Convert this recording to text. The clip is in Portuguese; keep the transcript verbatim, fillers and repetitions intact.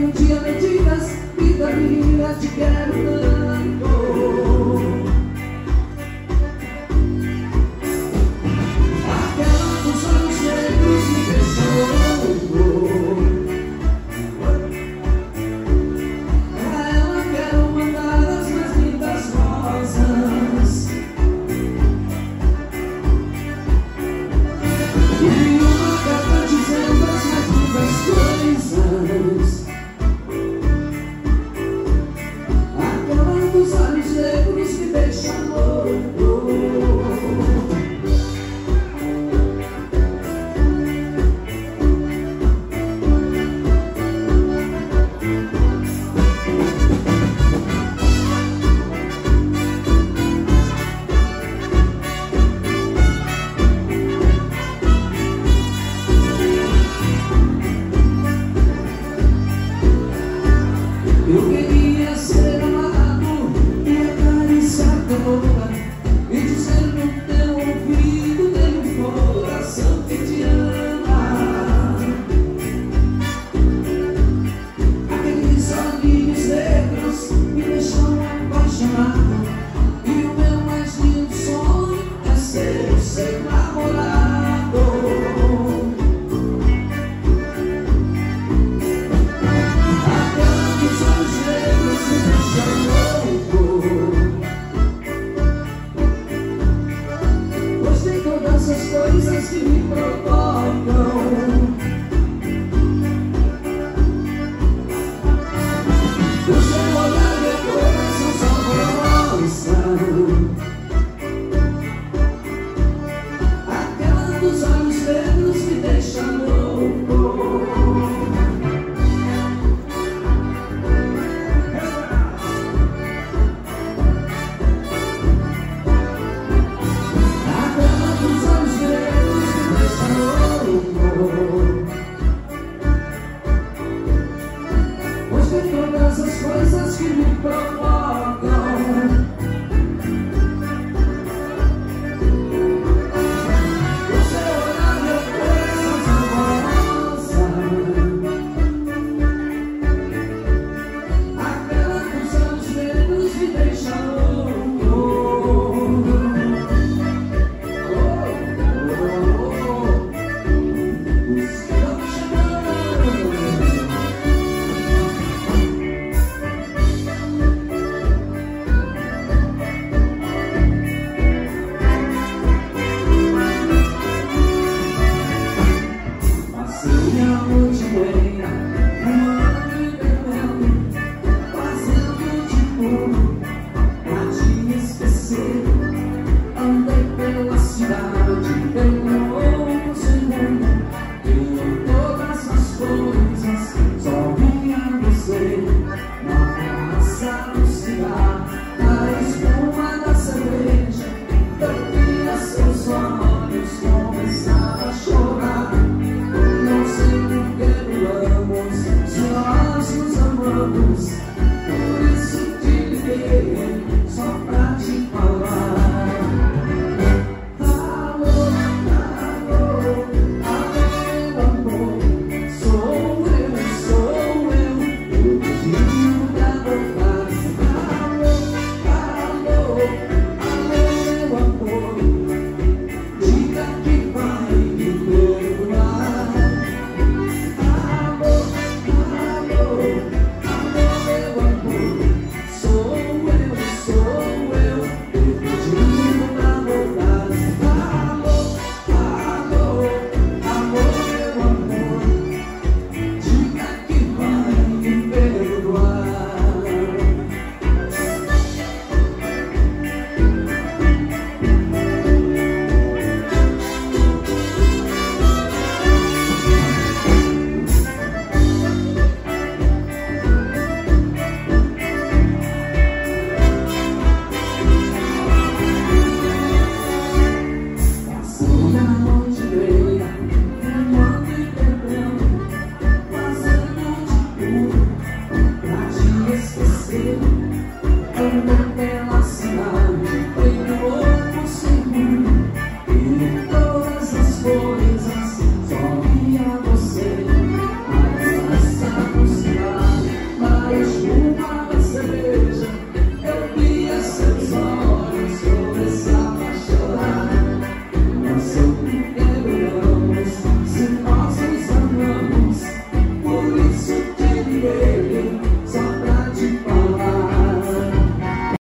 que um dia me digas, vida minha, te quero tanto. Aquela dos olhos negros me deixou louco. Pra ela quero mandar as mais lindas rosas e uma carta dizendo as mais lindas coisas. Aquela dos olhos negros me deixa louco. Eu queria ser amado e acariciar teu boca e dizer no teu ouvido, tem um coração que te ama. Aqueles olhinhos negros me deixam apaixonado e o meu mais lindo sonho é ser seu namorado. Pois tem todas as coisas que me propõem.